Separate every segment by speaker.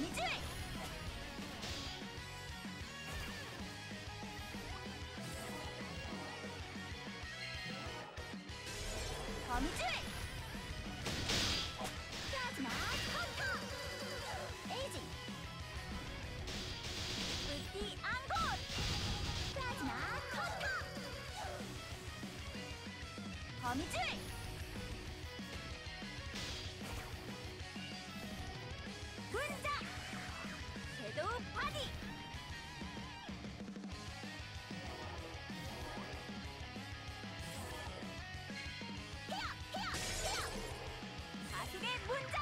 Speaker 1: 거미줄! 거미줄! 피하지마! 커터! 에이지! 불띠 앙골! 피하지마! 커터! 거미줄! 분자! 섀도우 바디! 가속의 문자!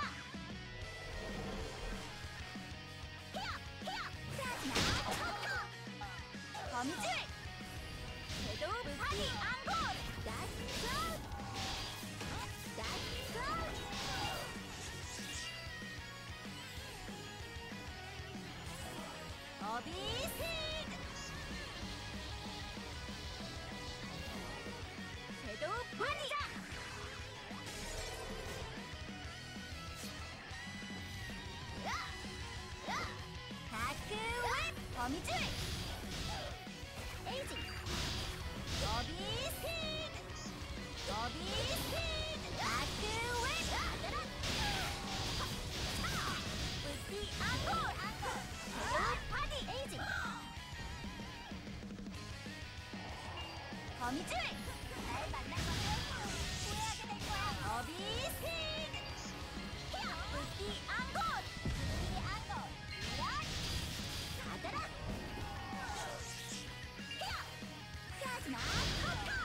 Speaker 1: 피하지마! 커터! 거미줄! 섀도우 바디 앙골! 나이스! 나이스! 어비스드! 섀도우 바디! 다크웹! 거미줄! 에이지! 어비스드! 어비스드! 다크웹! 불띠 앙골! 섀도우 바디! 에이지! 거미줄! 날 만나거든 후회하게 될 거야! 어비스드! 불띠 앙골! 불띠 앙골! 가더라! 피하지마! 커터!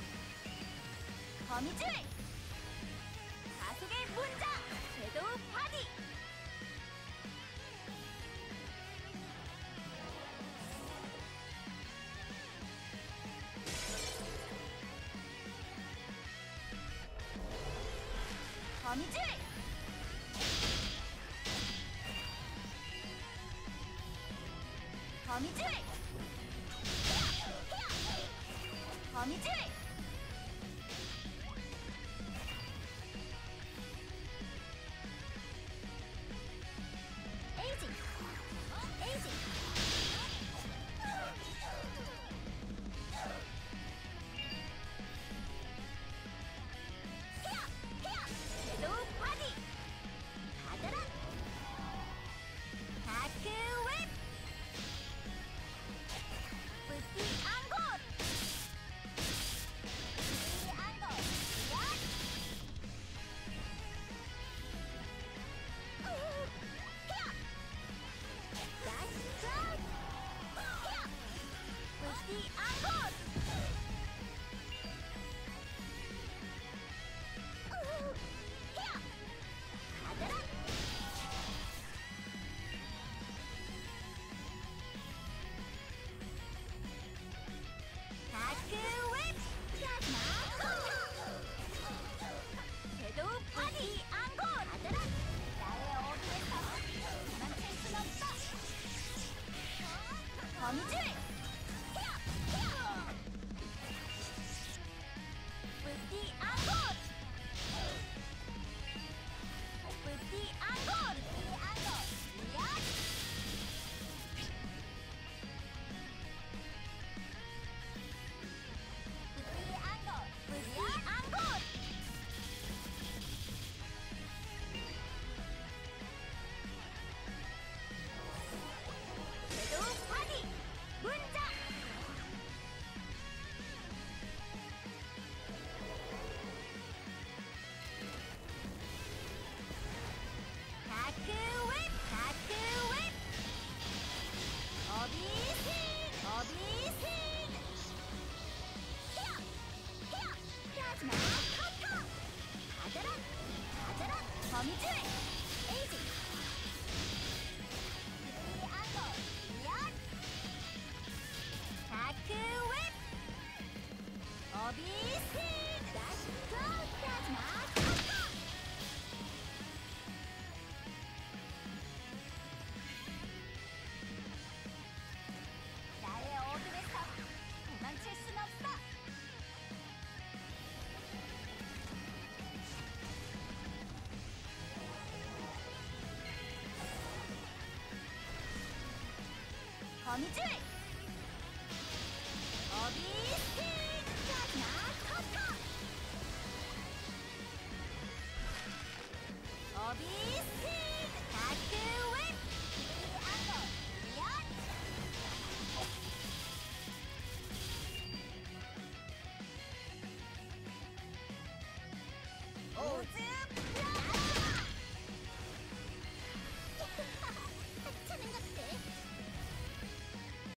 Speaker 1: 거미줄! 가속의 문자! 섀도우 바디! 거미줄! 거미줄! 거미줄! 에이지! 에이지! 섀도우 바디! 가더라! 다크웹! 불띠 앙골! 불띠 앙골! 야! 나이스! 불띠 앙골! 가더라! 다크웹! 피하지마! 섀도우 바디 앙골! 가더라! 나의 어둠에서 도망칠 순 없어! 거미줄! 불띠 앙골! 불띠 앙골! 불띠 앙골! 야! 불띠 앙골! 불띠 앙골! 섀도우 바디! 문자! 다크웹! 다크웹! 어비스드! 어비스드! 피하지마! 커터! 가더라! 가더라! 거미줄! 에이지! 불띠 앙골! 야! 다크웹! 어비스드! 나이스! 피하지마! 커터! 나의 어둠에서 도망칠 순 없어! 거미줄 어비스틱 플라즈마 커터 어비스틱 다크